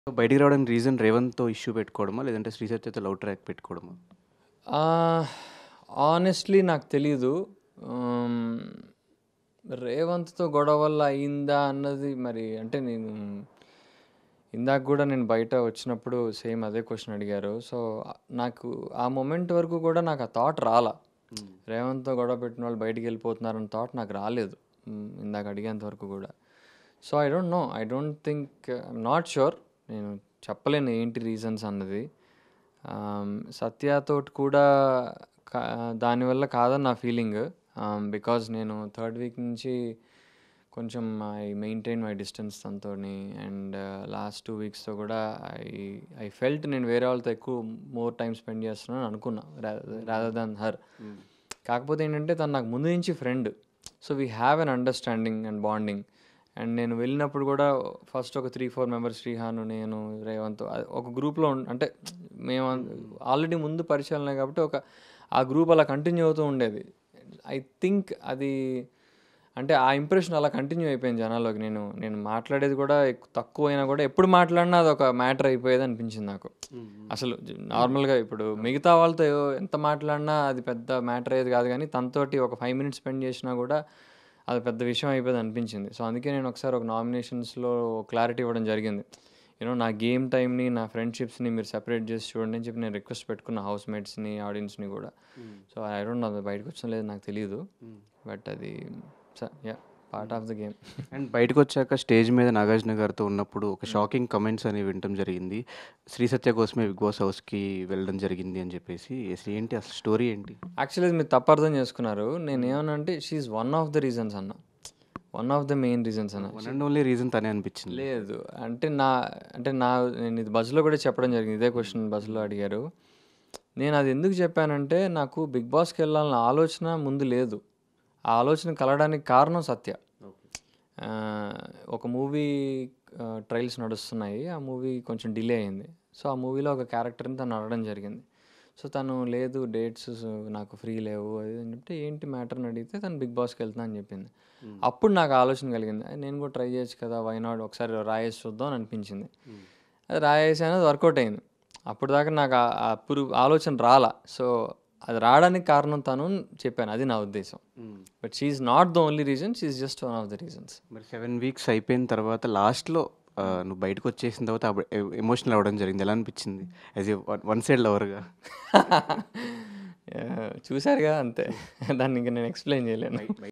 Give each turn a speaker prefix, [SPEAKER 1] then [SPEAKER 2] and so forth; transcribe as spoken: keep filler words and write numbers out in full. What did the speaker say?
[SPEAKER 1] బయటికి రావడానికి reason రేవంత్‌తో issue పెట్టుకోవడమా? లేదంటే శ్రీ సత్యతో లవ్ ట్రాక్ పెట్టుకోవడమా?
[SPEAKER 2] ఆనెస్ట్లీ నాకు తెలీదు. ఆమ్, రేవంత్తో గొడవ వల్ల అయిందా అన్నది మరి అంటే నేను ఇందాక కూడా నేను బయట వచ్చినప్పుడు సేమ్ అదే క్వశ్చన్ అడిగారు. సో నాకు ఆ మొమెంట్ వరకు కూడా నాకు ఆ థాట్ రాలా. రేవంత్తో గొడవ పెట్టిన వాళ్ళు బయటికి వెళ్ళిపోతున్నారన్న థాట్ నాకు రాలేదు మ్, ఇందాక అడిగేంత వరకు కూడా. So I don't know, I don't think, I'm not sure. నేను చెప్పలేను ఏంటి రీజన్స్ అన్నది. సత్యతోటి కూడా కా దానివల్ల కాదని నా ఫీలింగ్. బికాజ్ నేను థర్డ్ వీక్ నుంచి కొంచెం ఐ మెయింటైన్ మై డిస్టెన్స్ తనతోని. అండ్ లాస్ట్ టూ వీక్స్తో కూడా ఐ ఐ ఫెల్ట్ నేను వేరే వాళ్ళతో ఎక్కువ మోర్ టైం స్పెండ్ చేస్తున్నాను అనుకున్నా రాదర్ దాన్ హర్. కాకపోతే ఏంటంటే తను నాకు ముందు నుంచి friend. So we have an understanding and bonding. And నేను వెళ్ళినప్పుడు కూడా ఫస్ట్ ఒక త్రీ ఫోర్ మెంబర్స్, శ్రీహాను, నేను, రేవంత్ అది ఒక గ్రూప్లో అంటే మేము ఆల్రెడీ ముందు పరిచయాలు ఉన్నాయి కాబట్టి ఒక ఆ గ్రూప్ అలా కంటిన్యూ అవుతూ ఉండేది. ఐ థింక్ అది అంటే ఆ ఇంప్రెషన్ అలా కంటిన్యూ అయిపోయింది జనాల్లోకి. నేను నేను మాట్లాడేది కూడా ఎక్కు- తక్కువ అయినా కూడా ఎప్పుడు మాట్లాడినా అది ఒక మ్యాటర్ అయిపోయేది అనిపించింది నాకు. అసలు నార్మల్గా ఇప్పుడు మిగతా వాళ్ళతో ఎంత మాట్లాడినా అది పెద్ద మ్యాటర్ అయ్యేది కాదు, కానీ తనతోటి ఒక ఫైవ్ మినిట్స్ స్పెండ్ చేసినా కూడా అది పెద్ద విషయం అయిపోయింది అనిపించింది. సో అందుకే నేను ఒకసారి ఒక నామినేషన్స్లో క్లారిటీ ఇవ్వడం జరిగింది. యూనో నా గేమ్ టైంని, నా ఫ్రెండ్షిప్స్ని మీరు సెపరేట్ చేసి చూడండి అని చెప్పి నేను రిక్వెస్ట్ పెట్టుకున్న హౌస్ మేట్స్ని, ఆడియన్స్ని కూడా. సో ఐ డోంట్ నో, అది బయటకు వచ్చిన లేదు నాకు తెలియదు. బట్ అది yeah part of the game.
[SPEAKER 1] And బయటకు వచ్చాక స్టేజ్ మీద నాగార్జున గారితో ఉన్నప్పుడు ఒక షాకింగ్ కమెంట్స్ అనేవి వినటం జరిగింది. శ్రీ సత్య కోసమే బిగ్ బాస్ హౌస్కి వెళ్ళడం జరిగింది అని చెప్పేసి. అసలు ఏంటి అసలు స్టోరీ ఏంటి?
[SPEAKER 2] యాక్చువల్లీ మీరు తప్పు అర్థం చేసుకున్నారు. నేను ఏమన్నా అంటే she's one of the reasons అన్న, one of the main reasons అన్న.
[SPEAKER 1] వన్ అండ్ ఓన్లీ రీజన్ తనే అనిపించింది.
[SPEAKER 2] లేదు అంటే నా అంటే నా నేను ఇది బస్సులో కూడా చెప్పడం జరిగింది. ఇదే క్వశ్చన్ బస్సులో అడిగారు. నేను అది ఎందుకు చెప్పానంటే నాకు బిగ్ బాస్కి వెళ్ళాలన్న ఆలోచన ముందు లేదు. ఆ ఆలోచన కలగడానికి కారణం సత్య. ఆ, ఒక మూవీ ట్రయల్స్ నడుస్తున్నాయి. ఆ మూవీ కొంచెం డిలే అయింది. సో ఆ మూవీలో ఒక క్యారెక్టర్ని తను అడగడం జరిగింది. సో తను లేదు డేట్స్ నాకు ఫ్రీ లేవు అది అని చెప్తే ఏంటి మ్యాటర్ని అడిగితే తను బిగ్ బాస్కి వెళ్తున్నా అని చెప్పింది. అప్పుడు నాకు ఆలోచన కలిగింది, "అయ్, నేను కూడా ట్రై చేయొచ్చు కదా, వైనాడ్ ఒకసారి రాయేసి చూద్దాం" అని అనిపించింది. అది రాయేసి అనేది వర్కౌట్ అయింది. అప్పుడు దాకా నాకు ఆ- ఆ అప్పుడు ఆలోచన రాలా. సో అది రావడానికి కారణం తను అని చెప్పాను, అది నా ఉద్దేశం. But she's not the only reason, she's just one of the reasons.
[SPEAKER 1] మరి సెవెన్ వీక్స్ అయిపోయిన తర్వాత లాస్ట్లో నువ్వు బయటకు వచ్చేసిన తర్వాత ఎమోషనల్ అవ్వడం జరిగింది. ఎలా అనిపించింది యాజ్ ఏ వన్ సైడ్ లవర్గా?
[SPEAKER 2] చూసారుగా అంతే, దాన్ని ఇంకా నేను ఎక్స్ప్లెయిన్ చేయలేను.